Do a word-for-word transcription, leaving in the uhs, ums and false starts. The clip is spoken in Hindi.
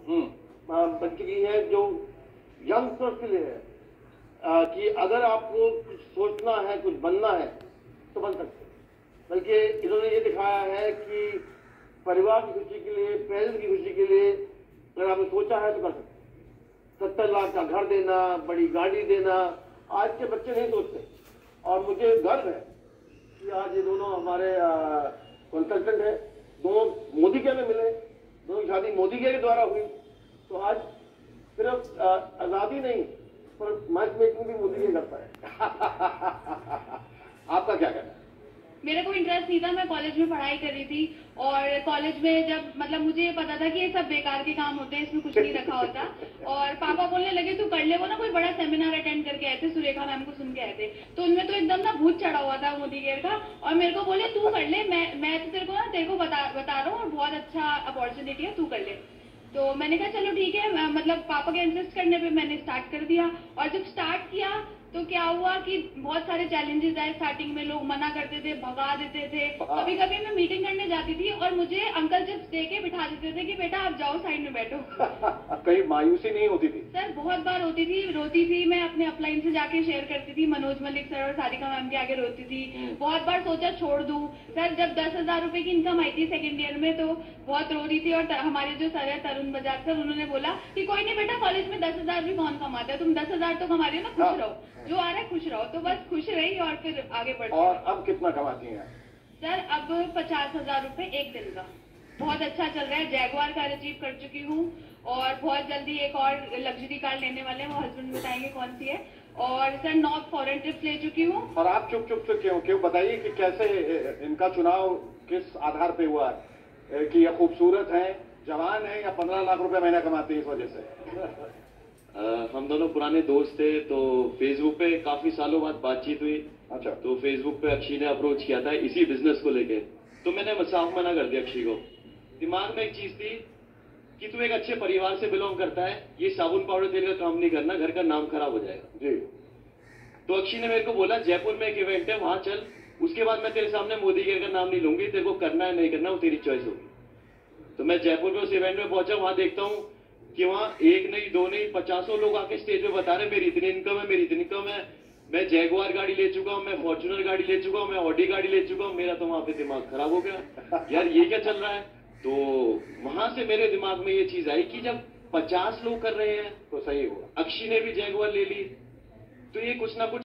बन चुकी है जो यंगस्टर्स के लिए है आ, कि अगर आपको कुछ सोचना है, कुछ बनना है तो बन सकते हैं। बल्कि इन्होंने ये दिखाया है कि परिवार की खुशी के लिए, पेरेंट्स की खुशी के लिए अगर आपने सोचा है तो कर सकते हैं। सत्तर लाख का घर देना, बड़ी गाड़ी देना, आज के बच्चे नहीं सोचते। और मुझे गर्व है कि आज ये दोनों हमारे कंसल्टेंट हैं, दोनों मोदी के में मिले, दोनों की शादी मोदी के द्वारा हुई। तो आज सिर्फ आजादी नहीं पर मैच मेकिंग भी मोदी के करता है। आपका क्या कहना है? मेरे को इंटरेस्ट नहीं था, मैं कॉलेज में पढ़ाई कर रही थी और कॉलेज में जब मतलब मुझे ये पता था कि ये सब बेकार के काम होते हैं, इसमें कुछ नहीं रखा होता। और पापा बोलने लगे तू कर ले। वो ना कोई बड़ा सेमिनार अटेंड करके आए थे, सुरेखा मैम को सुन के आए थे, तो उनमें तो एकदम ना भूत चढ़ा हुआ था मोदी केयर का। और मेरे को बोले तू कर ले, मैं मैं तो तेरे को ना तेरे को बता बता रहा हूँ और बहुत अच्छा अपॉर्चुनिटी है, तू कर ले। तो मैंने कहा चलो ठीक है, मतलब पापा के इंसिस्ट करने पे मैंने स्टार्ट कर दिया। और जब स्टार्ट किया तो क्या हुआ कि बहुत सारे चैलेंजेस आए। स्टार्टिंग में लोग मना करते थे, भगा देते थे। कभी कभी मैं मीटिंग करने जाती थी और मुझे अंकल चिप्स दे के बिठा देते थे कि बेटा आप जाओ साइड में बैठो। कहीं मायूसी नहीं होती थी? सर बहुत बार होती थी, रोती थी। मैं अपने अपलाइन से जाके शेयर करती थी, मनोज मलिक सर और सारिका मैम के आगे रोती थी। बहुत बार सोचा छोड़ दूं। सर जब दस हजार रुपए की इनकम आई थी सेकेंड ईयर में तो बहुत रो रही थी। और हमारे जो सर है तरुण बजाज सर, उन्होंने बोला कि कोई नहीं बेटा, कॉलेज में दस हजार भी कौन कमाता है, तुम दस हजार तो कमा रही हो ना, खुश रहो, जो आ रहा है खुश रहो। तो बस खुश रही और फिर आगे बढ़। और अब कितना कमाती हैं? सर अब पचास हजार रूपए एक दिन का। बहुत अच्छा चल रहा है। जैगुआर कार अचीव कर चुकी हूँ और बहुत जल्दी एक और लग्जरी कार लेने वाले हैं, वो हस्बैंड बताएंगे कौन सी है। और सर नौ फॉरेन ट्रिप्स ले चुकी हूँ। और आप चुप चुप से क्यों क्यों बताइए कि कैसे इनका चुनाव किस आधार पे हुआ है कि ये खूबसूरत है, जवान है या पंद्रह लाख रुपए महीना कमाते हैं इस वजह से? Uh, हम दोनों पुराने दोस्त थे तो फेसबुक पे काफी सालों बाद बातचीत हुई। अच्छा। तो फेसबुक पे अक्षी ने अप्रोच किया था इसी बिजनेस को लेके, तो मैंने साफ मना कर दिया अक्षी को। दिमाग में एक चीज थी कि तू एक अच्छे परिवार से बिलोंग करता है, ये साबुन पाउडर तेल का काम नहीं करना, घर का नाम खराब हो जाएगा। जी। तो अक्षी ने मेरे को बोला जयपुर में एक इवेंट है वहां चल, उसके बाद मैं तेरे सामने मोदी केयर का नाम नहीं लूंगी, तेरे को करना है नहीं करना वो तेरी चॉइस होगी। तो मैं जयपुर में उस इवेंट में पहुंचा, वहां देखता हूँ कि वहां एक नहीं दो नहीं पचासों लोग आके स्टेज पे बता रहे मेरी इतनी इनकम है, मेरी इतनी इनकम है, मैं जैगुआर गाड़ी ले चुका हूं, मैं फॉर्च्यूनर गाड़ी ले चुका हूं, मैं ऑडी गाड़ी ले चुका हूं। मेरा तो वहां पे दिमाग खराब हो गया, यार ये क्या चल रहा है। तो वहां से मेरे दिमाग में ये चीज आई कि जब पचास लोग कर रहे हैं तो सही हुआ। अक्षी ने भी जैगुआर ले ली, तो ये कुछ ना कुछ